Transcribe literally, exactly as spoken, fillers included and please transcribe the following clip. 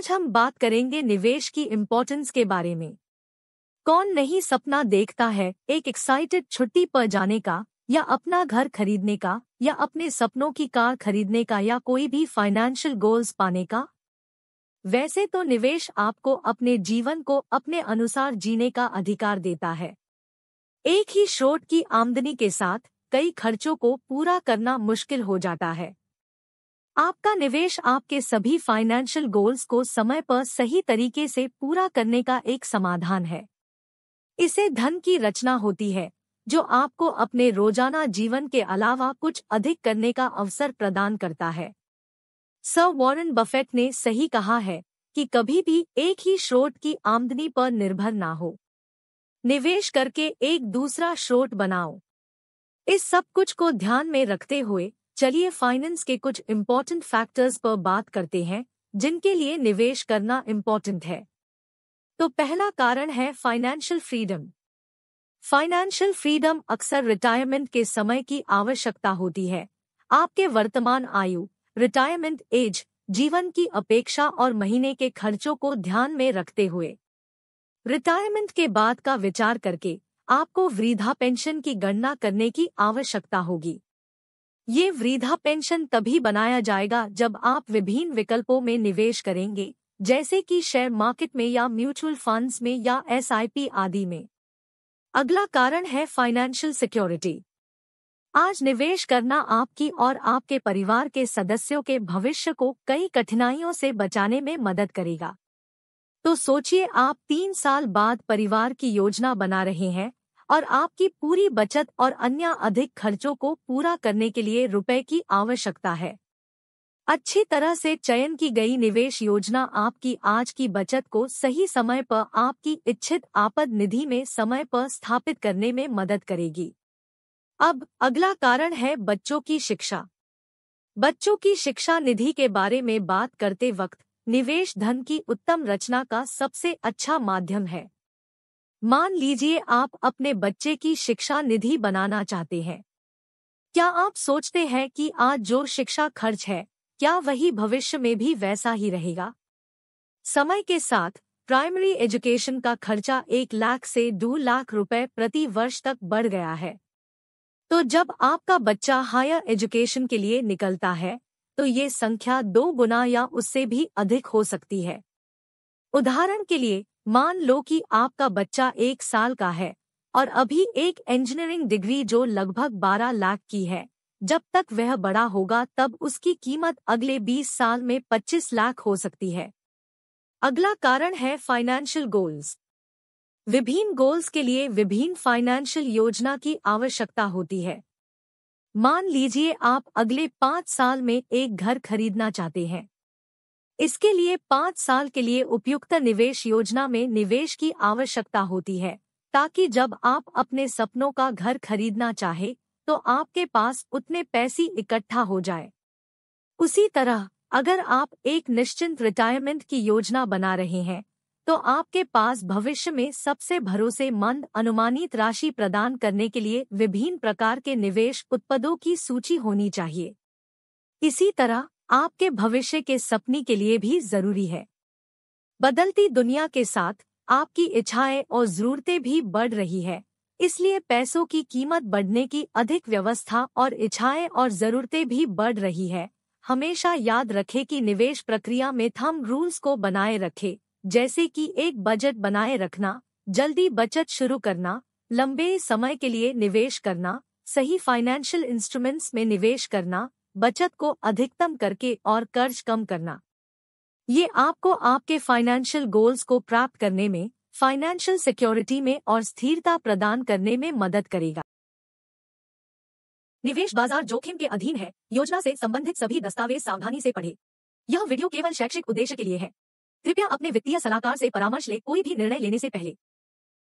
आज हम बात करेंगे निवेश की इम्पोर्टेंस के बारे में। कौन नहीं सपना देखता है एक एक्साइटेड छुट्टी पर जाने का, या अपना घर खरीदने का, या अपने सपनों की कार खरीदने का, या कोई भी फाइनेंशियल गोल्स पाने का। वैसे तो निवेश आपको अपने जीवन को अपने अनुसार जीने का अधिकार देता है। एक ही स्रोत की आमदनी के साथ कई खर्चों को पूरा करना मुश्किल हो जाता है। आपका निवेश आपके सभी फाइनेंशियल गोल्स को समय पर सही तरीके से पूरा करने का एक समाधान है। इसे धन की रचना होती है जो आपको अपने रोजाना जीवन के अलावा कुछ अधिक करने का अवसर प्रदान करता है। सर वॉरेन बफेट ने सही कहा है कि कभी भी एक ही स्रोत की आमदनी पर निर्भर ना हो। निवेश करके एक दूसरा स्रोत बनाओ। इस सब कुछ को ध्यान में रखते हुए चलिए फाइनेंस के कुछ इम्पोर्टेंट फैक्टर्स पर बात करते हैं जिनके लिए निवेश करना इम्पोर्टेंट है। तो पहला कारण है फाइनेंशियल फ्रीडम। फाइनेंशियल फ्रीडम अक्सर रिटायरमेंट के समय की आवश्यकता होती है। आपके वर्तमान आयु, रिटायरमेंट एज, जीवन की अपेक्षा और महीने के खर्चों को ध्यान में रखते हुए रिटायरमेंट के बाद का विचार करके आपको वृद्धा पेंशन की गणना करने की आवश्यकता होगी। ये वृद्धा पेंशन तभी बनाया जाएगा जब आप विभिन्न विकल्पों में निवेश करेंगे, जैसे कि शेयर मार्केट में या म्यूचुअल फंड्स में या एस आई पी आदि में। अगला कारण है फाइनेंशियल सिक्योरिटी। आज निवेश करना आपकी और आपके परिवार के सदस्यों के भविष्य को कई कठिनाइयों से बचाने में मदद करेगा। तो सोचिए, आप तीन साल बाद परिवार की योजना बना रहे हैं और आपकी पूरी बचत और अन्य अधिक खर्चों को पूरा करने के लिए रुपए की आवश्यकता है। अच्छी तरह से चयन की गई निवेश योजना आपकी आज की बचत को सही समय पर आपकी इच्छित आपात निधि में समय पर स्थापित करने में मदद करेगी। अब अगला कारण है बच्चों की शिक्षा। बच्चों की शिक्षा निधि के बारे में बात करते वक्त निवेश धन की उत्तम रचना का सबसे अच्छा माध्यम है। मान लीजिए आप अपने बच्चे की शिक्षा निधि बनाना चाहते हैं। क्या आप सोचते हैं कि आज जो शिक्षा खर्च है, क्या वही भविष्य में भी वैसा ही रहेगा? समय के साथ प्राइमरी एजुकेशन का खर्चा एक लाख से दो लाख रुपए प्रति वर्ष तक बढ़ गया है। तो जब आपका बच्चा हायर एजुकेशन के लिए निकलता है तो ये संख्या दो गुना या उससे भी अधिक हो सकती है। उदाहरण के लिए मान लो कि आपका बच्चा एक साल का है और अभी एक इंजीनियरिंग डिग्री जो लगभग बारह लाख की है। जब तक वह बड़ा होगा तब उसकी कीमत अगले बीस साल में पच्चीस लाख हो सकती है। अगला कारण है फाइनेंशियल गोल्स। विभिन्न गोल्स के लिए विभिन्न फाइनेंशियल योजना की आवश्यकता होती है। मान लीजिए आप अगले पाँच साल में एक घर खरीदना चाहते हैं। इसके लिए पाँच साल के लिए उपयुक्त निवेश योजना में निवेश की आवश्यकता होती है, ताकि जब आप अपने सपनों का घर खरीदना चाहे तो आपके पास उतने पैसे इकट्ठा हो जाए। उसी तरह अगर आप एक निश्चित रिटायरमेंट की योजना बना रहे हैं तो आपके पास भविष्य में सबसे भरोसेमंद अनुमानित राशि प्रदान करने के लिए विभिन्न प्रकार के निवेश उत्पादों की सूची होनी चाहिए। इसी तरह आपके भविष्य के सपने के लिए भी जरूरी है। बदलती दुनिया के साथ आपकी इच्छाएं और जरूरतें भी बढ़ रही है, इसलिए पैसों की कीमत बढ़ने की अधिक व्यवस्था और इच्छाएं और जरूरतें भी बढ़ रही है। हमेशा याद रखें कि निवेश प्रक्रिया में थंब रूल्स को बनाए रखें, जैसे कि एक बजट बनाए रखना, जल्दी बचत शुरू करना, लंबे समय के लिए निवेश करना, सही फाइनेंशियल इंस्ट्रूमेंट्स में निवेश करना, बचत को अधिकतम करके और कर्ज कम करना। ये आपको आपके फाइनेंशियल गोल्स को प्राप्त करने में, फाइनेंशियल सिक्योरिटी में और स्थिरता प्रदान करने में मदद करेगा। निवेश बाजार जोखिम के अधीन है। योजना से संबंधित सभी दस्तावेज सावधानी से पढ़ें। यह वीडियो केवल शैक्षिक उद्देश्य के लिए है। कृपया अपने वित्तीय सलाहकार से परामर्श लें कोई भी निर्णय लेने से पहले।